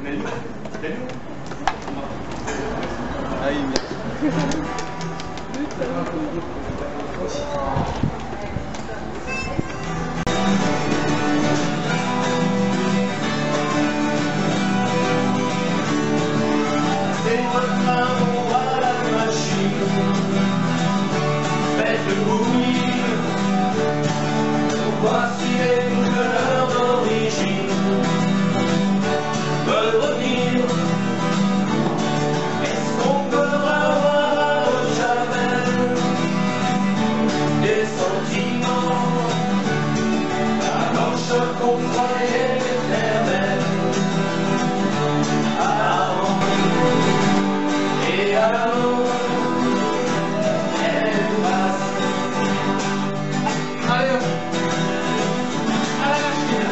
Ah, il C'est votre main à la machine, faites-le bouillir, voici les couleurs d'origine veulent revenir. Est-ce qu'on peut avoir jamais des sentiments, la blanche qu'on croyait éternelle avant? Et alors, elle passe. Allez, à la machine.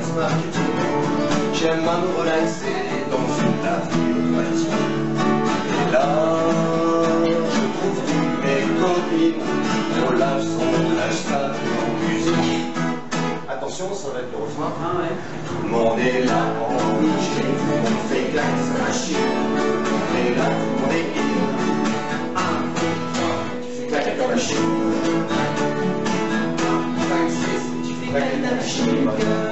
marketing. J'aime à me relaxer dans une nature automatique. Et là, je trouve toutes mes copines. On lâche son lâche ça en musique. Attention, ça va être le refrain. Ah ouais. Tout le monde est là en musique. On fait claquer sa machine. On est là, tout le monde est in. 1, 2, 3, tu fais claquer ta machine. 5, 6, tu fais claquer ta machine.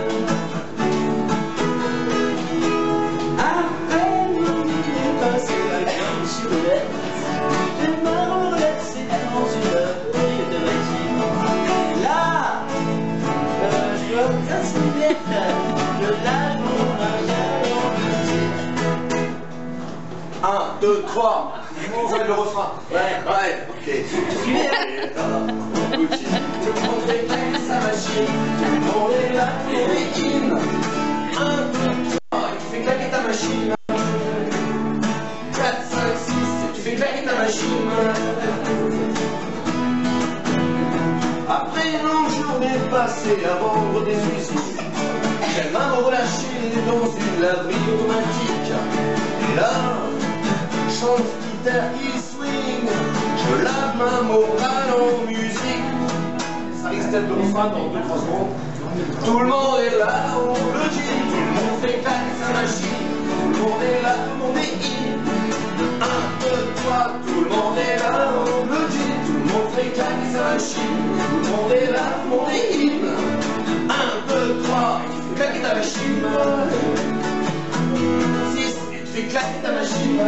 Après, on est passé la gamme sur le net. Les mains relaxées dans une bouille de machine. Là, je dois casser les lettres. Je lâche mon argent en musique. 1, 2, 3. On va le refrain. Ouais, ok. Tout le monde est là, tout le monde fait claquer sa machine. Tout le monde est là, tout le monde est in. 1, 2, 3, tu fais claquer ta machine. 4, 5, 6, tu fais claquer ta machine. Après une longue journée passée à vendre des usines, j'aime à me relâcher dans une laverie automatique. Et là, chante guitare qui swing, je lave ma morale en musique. Ça risque d'être le refrain dans 2-3 secondes. Tout le monde est là, on le dit, tout le monde fait claquer sa machine. Tout le monde est là, tout le monde est in. 1, 2, 3, tout le monde est là, on le dit, tout le monde fait claquer sa machine. Tout le monde est là, tout le monde est in. 1, 2, 3, tu fais claquer ta machine. 6, et tu fais claquer ta machine.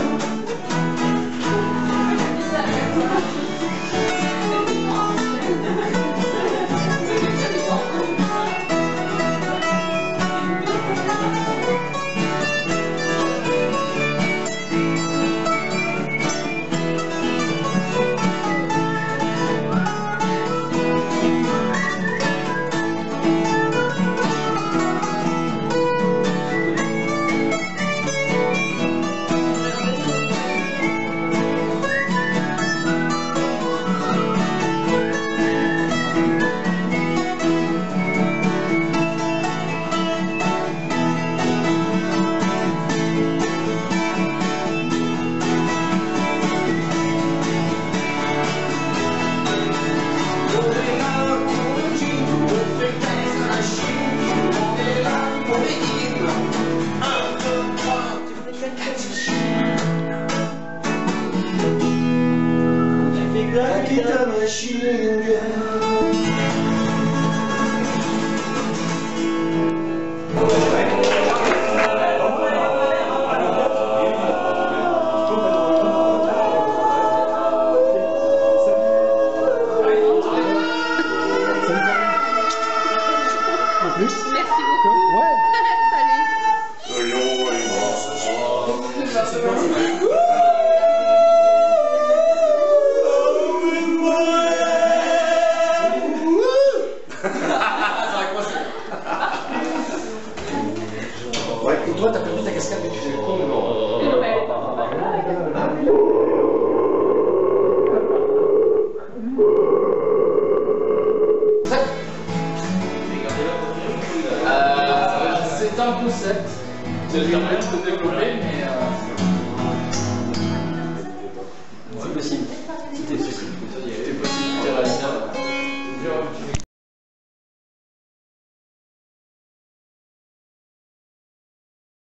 Claquer ta machine, Merci beaucoup. Ouais. Salut. Soyons aimants ce soir. Ouais, et toi, t'as perdu ta cascade, mais tu fais le con, non? C'est un concept. Ça lui permet de se développer, mais c'est possible. C'était possible.